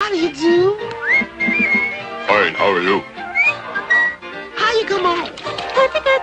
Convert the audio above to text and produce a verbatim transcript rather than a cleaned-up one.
How do you do? Fine, how are you? How you come on? Perfect.